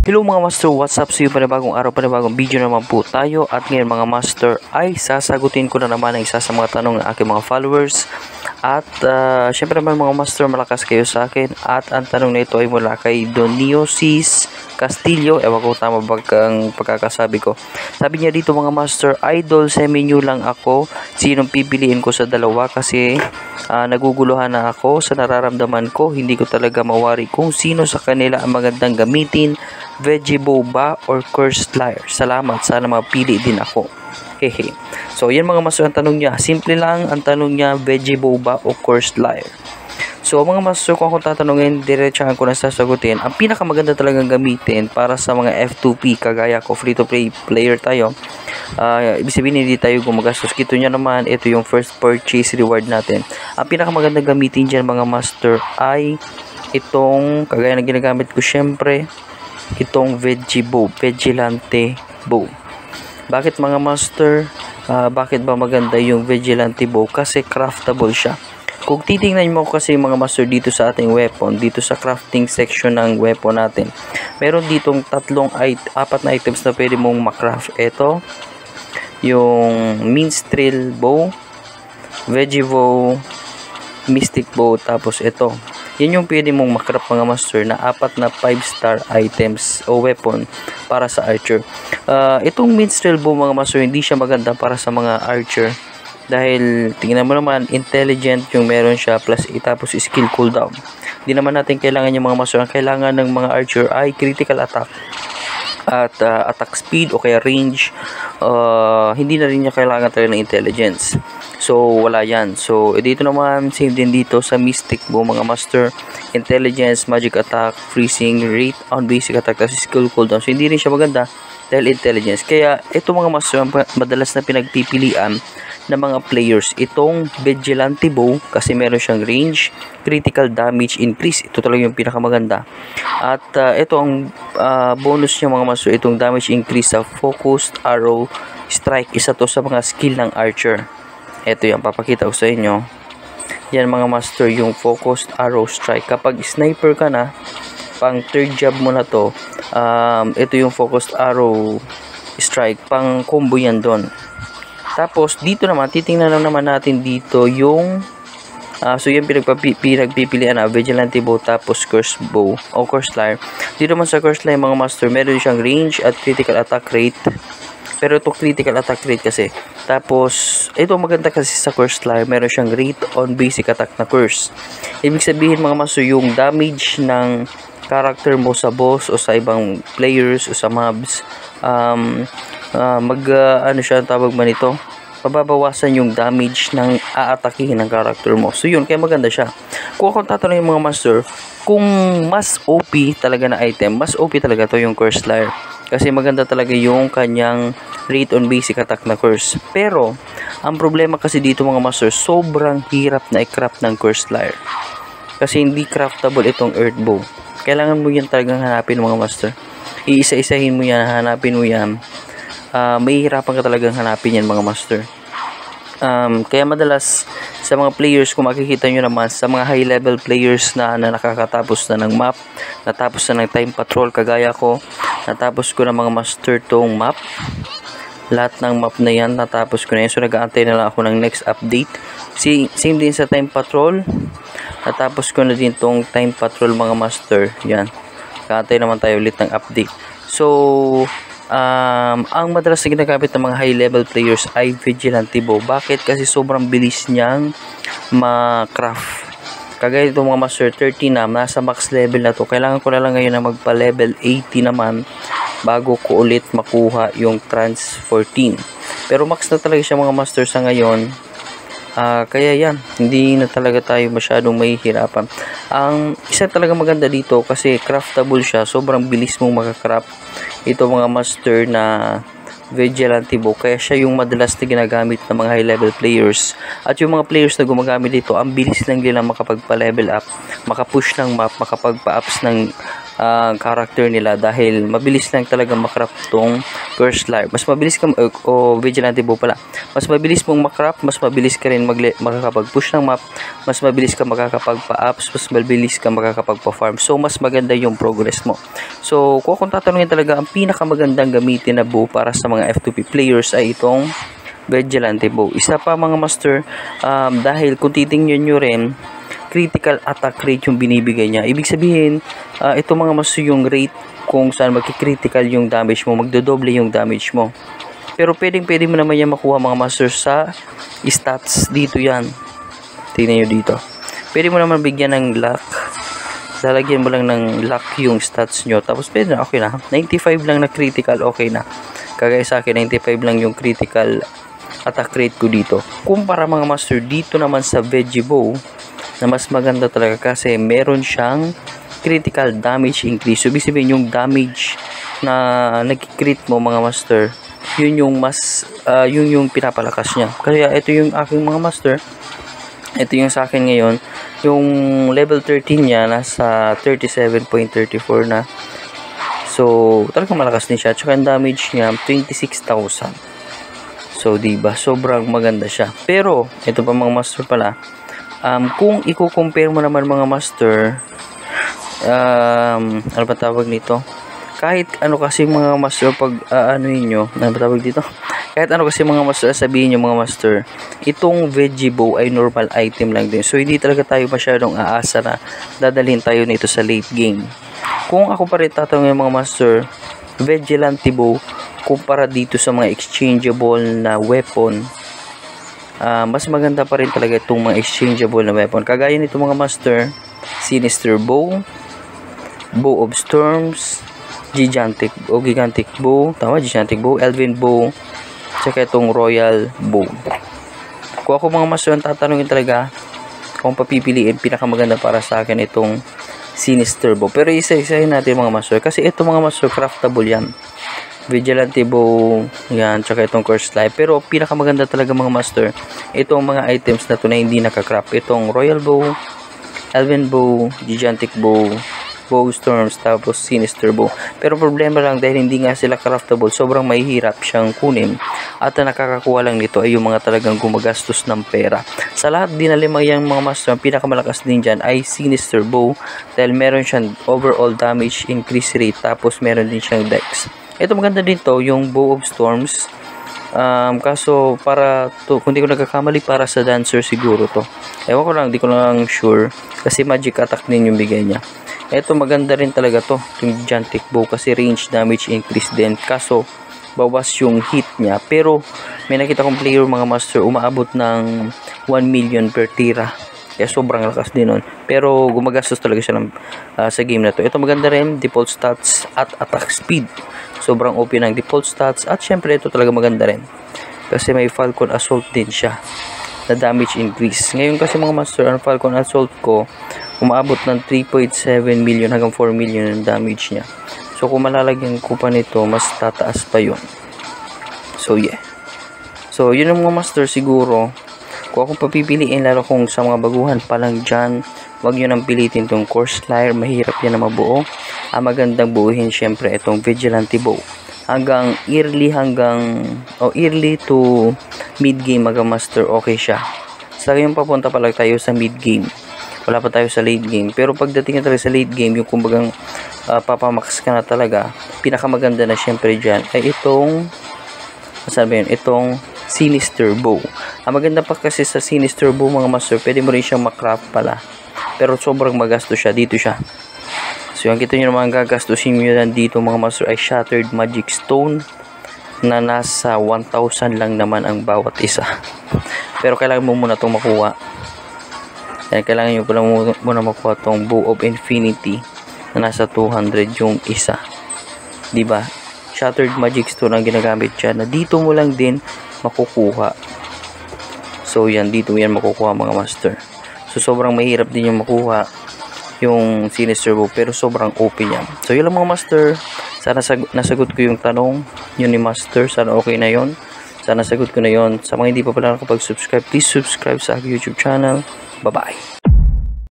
Hello mga master, what's up sa iyo? Panibagong araw, panibagong video naman po tayo. At ngayon mga master ay sasagutin ko na naman ang isa sa mga tanong ng aking mga followers. At syempre naman mga master, malakas kayo sa akin. At ang tanong na ito ay mula kay Doniosis Castillo. Ewan ko tama ba ang pagkakasabi ko. Sabi niya dito mga master, idol semi-new lang ako. Sinong pipiliin ko sa dalawa? Kasi naguguluhan na ako sa nararamdaman ko. Hindi ko talaga mawari kung sino sa kanila ang magandang gamitin. Vegiebo ba or Cursed Lyre? Salamat, sana mapili din ako. Hehe. So yan mga master ang tanong niya. Simple lang ang tanong niya, Vegiebo ba o Cursed Lyre? So mga master, kung ako tatanungin, diretsahan ko na sasagutin. Ang pinakamaganda talagang gamitin para sa mga F2P, kagaya ko, free to play player tayo. Ibig sabihin hindi tayo gumagastos. Kito nyo naman, ito yung first purchase reward natin. Ang pinakamaganda gamitin dyan mga master ay itong, kagaya na ginagamit ko syempre, itong Vegiebo, Vigilante Bow. Bakit mga master? Bakit ba maganda yung Vigilante Bow? Kasi craftable siya. Kung titingnan mo kasi mga master dito sa ating weapon, dito sa crafting section ng weapon natin, meron ditong apat na items na pwede mong makraft. Ito, yung Minstrel Bow, Vegiebo, Mystic Bow, tapos ito. Yan yung pwede mong makrap mga master na apat na 5-star items o weapon para sa archer. Itong Minstrel Bow mga master, hindi siya maganda para sa mga archer. Dahil tingnan mo naman, intelligent yung meron siya plus tapos skill cooldown. Hindi naman natin kailangan yung mga master. Ang kailangan ng mga archer ay critical attack at attack speed o kaya range. Hindi na rin niya kailangan talaga ng intelligence. So wala yan. So dito naman same din dito sa Mystic Bow mga master, intelligence, magic attack, freezing rate on basic attack, tapos skill cooldown. So hindi rin siya maganda dahil intelligence. Kaya ito mga master madalas na pinagpipilian ng mga players itong Vigilante Bow kasi meron siyang range, critical damage increase. Ito talaga yung pinakamaganda. At ito ang bonus niya mga master, itong damage increase sa focused arrow strike. Isa to sa mga skill ng archer. Ito yung papakita ko sa inyo. Yan mga master, yung focused arrow strike. Kapag sniper ka na, pang third job mo na to, ito yung focused arrow strike, pang combo yan doon. Tapos dito naman, titingnan lang naman natin dito yung so yung pinagpipilian na Vigilante Bow tapos Cursed Bow o Cursed Lyre. Dito naman sa Cursed Lyre mga master, meron siyang range at critical attack rate. Pero ito critical attack rate kasi. Tapos ito maganda kasi sa Cursed Lyre, meron siyang rate on basic attack na curse. Ibig sabihin mga master, yung damage ng character mo sa boss o sa ibang players o sa mobs, ano siya ang tawag man ito, mababawasan yung damage ng aatakihin ng character mo. So yun, kaya maganda siya. Kung ako tatanungin mga master, kung mas OP talaga na item, mas OP talaga to yung Cursed Lyre. Kasi maganda talaga yung kanyang rate on basic attack na curse. Pero ang problema kasi dito mga master, sobrang hirap na i-craft ng Cursed Lyre. Kasi hindi craftable itong Earth Bow. Kailangan mo yan talagang hanapin mga master. Iisa-isahin mo yan, hanapin mo yan. May hirapan ka talagang hanapin yan mga master. Kaya madalas sa mga players, kung makikita nyo naman sa mga high level players na nakakatapos na ng map, natapos na ng time patrol, kagaya ko, natapos ko na mga master tong map, lahat ng map na yan natapos ko na yan. So nag-aantay na lang ako ng next update. Same din sa time patrol, natapos ko na din tong time patrol mga master. Yan, nag-aantay naman tayo ulit ng update. So ang madalas na ginagamit ng mga high level players ay Vigilante Bow. Bakit? Kasi sobrang bilis niyang ma-craft. Kagaya ito mga master, 30 na, nasa max level na to. Kailangan ko na lang ngayon na magpa level 80 naman bago ko ulit makuha yung trans 14. Pero max na talaga siya mga master sa ngayon. Kaya yan, hindi na talaga tayo masyadong mahihirapan. Ang isa talaga maganda dito kasi craftable siya, sobrang bilis mong makakraft ito mga master na Vigilante Bow. Kaya siya yung madalas na ginagamit ng mga high level players. At yung mga players na gumagamit dito, ang bilis lang nila makapagpa-level up, makapush ng map, makapagpa-ups ng character nila dahil mabilis lang talaga makrap tong Curse Lair. Mas mabilis ka o Vigilante Bow pala. Mas mabilis mong makrap, mas mabilis ka rin makakapag-push ng map, mas mabilis ka makakapagpa-ups, mas mabilis ka makakapagpa-farm. So mas maganda yung progress mo. So kung tatanungin talaga, ang pinakamagandang gamitin na bow para sa mga F2P players ay itong Vigilante Bow. Isa pa mga master, dahil kung titingnan nyo rin, critical attack rate yung binibigay niya. Ibig sabihin, ito mga master yung rate kung saan magki-critical yung damage mo, magdodoble yung damage mo. Pero pwede mo naman yan makuha mga master sa stats. Dito yan. Tingnan nyo dito. Pwede mo naman bigyan ng luck. Lalagyan mo lang ng luck yung stats nyo. Tapos pwede na, okay na. 95 lang na critical, okay na. Kagaya sa akin, 95 lang yung critical attack rate ko dito. Kumpara mga master, dito naman sa Veggie Bow, na mas maganda talaga kasi meron siyang critical damage increase. So, ibig sabihin yung damage na nag-crit mo mga master, yun yung mas yun yung pinapalakas niya. Kaya ito yung aking mga master, ito yung sa akin ngayon, yung level 13 niya nasa 37.34 na. So talagang malakas din siya. Tsaka ang damage niya 26,000. So diba, sobrang maganda siya. Pero ito pa mga master pala, kung i-compare mo naman mga master, ano ba tawag nito? Kahit ano kasi mga master, pag anuhin nyo, ano ba tawag dito? Kahit ano kasi mga master, sabihin nyo mga master, itong Veggie Bow ay normal item lang din. So hindi talaga tayo masyadong aasa na dadalhin tayo nito sa late game. Kung ako pa rin tatanungin mga master, Vigilante Bow kumpara dito sa mga exchangeable na weapon, mas maganda pa rin talaga itong mga exchangeable na weapon. Kagaya nito mga master, Sinister Bow, Bow of Storms, Gigantic Bow, tama, Gigantic Bow, Elven Bow, tsaka itong Royal Bow. Kung ako mga master, ang tatanungin talaga, kung papipiliin, pinakamaganda para sa akin itong Sinister Bow. Pero isa-isahin natin mga master, kasi ito mga master, craftable yan. Vigilante Bow, yan, tsaka itong Curse Lair. Pero pinakamaganda talaga mga master, itong mga items na to na hindi nakacraft. Itong Royal Bow, Elven Bow, Gigantic Bow, Bow Storms, tapos Sinister Bow. Pero problema lang dahil hindi nga sila craftable, sobrang mahihirap siyang kunin. At ang nakakakuha lang nito ay yung mga talagang gumagastos ng pera. Sa lahat din na lima yung mga master, ang pinakamalakas din dyan ay Sinister Bow dahil meron siyang overall damage increase rate, tapos meron din siyang dex. Ito maganda din to, yung Bow of Storms. Kaso para to, kung di ko nagkakamali, para sa dancer siguro to. Ewan ko lang, di ko lang sure. Kasi magic attack din yung bigay niya. Ito maganda rin talaga to, yung Gigantic Bow, kasi range damage increase din. Kaso bawas yung hit niya. Pero may nakita kong player mga master, umaabot ng 1 million per tira. Kaya sobrang lakas din nun. Pero gumagastos talaga siya ng, sa game na to. Ito maganda rin, default stats at attack speed. Sobrang OP ng default stats. At syempre ito talaga maganda rin, kasi may Falcon Assault din siya na damage increase. Ngayon kasi mga master, ang Falcon Assault ko umaabot ng 3.7 million hanggang 4 million ang damage niya. So kung malalagyan ko pa nito, mas tataas pa yun. So yeah. So yun ang mga master siguro. Kung ako papipiliin, lalo kung sa mga baguhan pa lang dyan, huwag nyo nang pilitin itong Curse Lair. Mahirap yan na mabuo. Ang magandang buuhin syempre itong Vigilante Bow. Hanggang early to mid game mga master, okay siya. Sa ngayon papunta pa lang tayo sa mid game. Wala pa tayo sa late game. Pero pagdating na talaga sa late game, yung kumbagang papamax ka na talaga, pinakamaganda na syempre dyan ay itong, sabi yun, itong Sinister Bow. Ang maganda pa kasi sa Sinister Bow mga master, pwede mo rin siyang makraft pala. Pero sobrang magastos siya. Dito siya. So yung kita nyo naman gagastusin nyo lang dito mga master ay Shattered Magic Stone na nasa 1,000 lang naman ang bawat isa. Pero kailangan mo muna itong makuha. Kailangan nyo pala muna makuha itong Bow of Infinity na nasa 200 yung isa. Diba? Shattered Magic Stone ang ginagamit dyan na dito mo lang din makukuha. So yan, dito yan makukuha mga master. So sobrang mahirap din yung makuha yung Sinister Bow, pero sobrang OP yan. So yun lang mga master. Sana nasagot ko yung tanong yun ni master. Sana okay na yon. Sana nasagot ko na yon. Sa mga hindi pa pala nakapag-subscribe, please subscribe sa aking YouTube channel. Bye bye.